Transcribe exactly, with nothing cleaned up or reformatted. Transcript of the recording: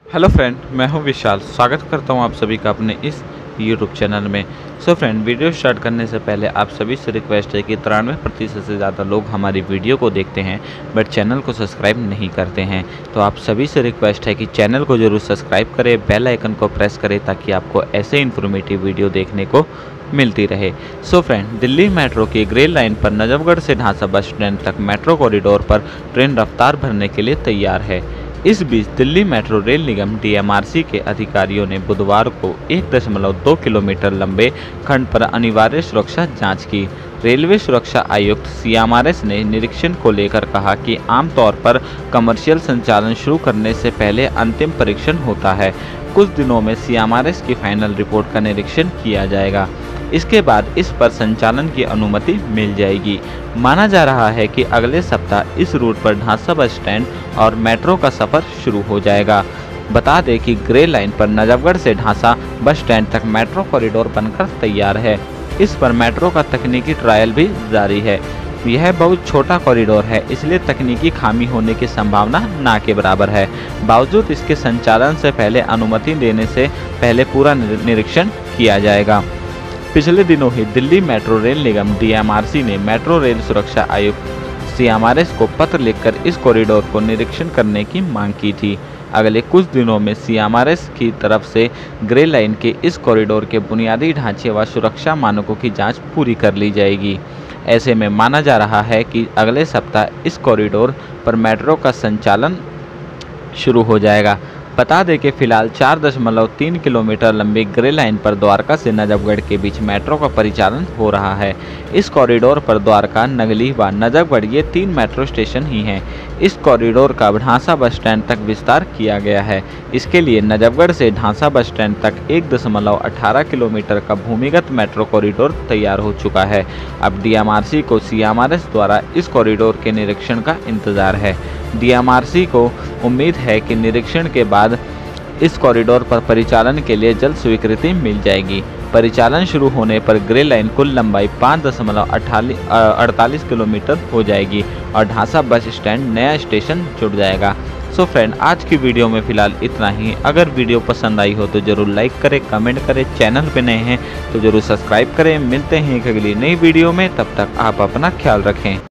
Hello friend, मैं हूं विशाल। स्वागत करता हूं आप सभी का अपने इस यूट्यूब चैनल में। सो फ्रेंड, वीडियो स्टार्ट करने से पहले आप सभी से रिक्वेस्ट है कि तिरानवे प्रतिशत से ज़्यादा लोग हमारी वीडियो को देखते हैं बट चैनल को सब्सक्राइब नहीं करते हैं। तो आप सभी से रिक्वेस्ट है कि चैनल को ज़रूर सब्सक्राइब करें, बेल आइकन को प्रेस करें ताकि आपको ऐसे इन्फॉर्मेटिव वीडियो देखने को मिलती रहे। सो फ्रेंड, दिल्ली मेट्रो की ग्रे लाइन पर नजफगढ़ से ढांसा बस स्टैंड तक मेट्रो कॉरिडोर पर ट्रेन रफ्तार भरने के लिए तैयार है। इस बीच Delhi metro rail Nigam D M R C के अधिकारियों ने बुधवार को एक दशमलव दो किलोमीटर लंबे खंड पर अनिवार्य सुरक्षा जांच की। रेलवे सुरक्षा आयुक्त सी एम आर एस ने निरीक्षण को लेकर कहा कि आमतौर पर कमर्शियल संचालन शुरू करने से पहले अंतिम परीक्षण होता है। कुछ दिनों में सी एम आर एस की फाइनल रिपोर्ट का निरीक्षण किया जाएगा। इसके बाद इस पर संचालन की अनुमति मिल जाएगी। माना जा रहा है कि अगले सप्ताह इस रूट पर ढांसा बस स्टैंड और मेट्रो का सफ़र शुरू हो जाएगा। बता दें कि ग्रे लाइन पर नजफगढ़ से ढांसा बस स्टैंड तक मेट्रो कॉरिडोर बनकर तैयार है। इस पर मेट्रो का तकनीकी ट्रायल भी जारी है। यह बहुत छोटा कॉरिडोर है, इसलिए तकनीकी खामी होने की संभावना ना के बराबर है। बावजूद इसके संचालन से पहले अनुमति देने से पहले पूरा निरीक्षण किया जाएगा। पिछले दिनों ही Delhi metro rail Nigam D M R C ने मेट्रो रेल सुरक्षा आयुक्त सी एम आर एस को पत्र लिखकर इस कॉरिडोर को निरीक्षण करने की मांग की थी। अगले कुछ दिनों में सी एम आर एस की तरफ से ग्रे लाइन के इस कॉरिडोर के बुनियादी ढांचे व सुरक्षा मानकों की जांच पूरी कर ली जाएगी। ऐसे में माना जा रहा है कि अगले सप्ताह इस कॉरिडोर पर मेट्रो का संचालन शुरू हो जाएगा। बता दें कि फिलहाल चार दशमलव तीन किलोमीटर लंबी ग्रे लाइन पर द्वारका से नजफगढ़ के बीच मेट्रो का परिचालन हो रहा है। इस कॉरिडोर पर द्वारका, नगली व नजफगढ़ ये तीन मेट्रो स्टेशन ही हैं। इस कॉरिडोर का ढांसा बस स्टैंड तक विस्तार किया गया है। इसके लिए नजफगढ़ से ढांसा बस स्टैंड तक एक दशमलव अठारह किलोमीटर का भूमिगत मेट्रो कॉरिडोर तैयार हो चुका है। अब डी एम आर सी को सी एम आर एस द्वारा इस कॉरिडोर के निरीक्षण का इंतजार है। डी एम आर सी को उम्मीद है कि निरीक्षण के बाद इस कॉरिडोर पर परिचालन के लिए जल्द स्वीकृति मिल जाएगी। परिचालन शुरू होने पर ग्रे लाइन कुल लंबाई पाँच दशमलव अड़तालीस किलोमीटर हो जाएगी और ढांसा बस स्टैंड नया स्टेशन जुड़ जाएगा। सो फ्रेंड, आज की वीडियो में फिलहाल इतना ही। अगर वीडियो पसंद आई हो तो ज़रूर लाइक करें, कमेंट करें, चैनल पे नए हैं तो ज़रूर सब्सक्राइब करें। मिलते हैं एक अगली नई वीडियो में, तब तक आप अपना ख्याल रखें।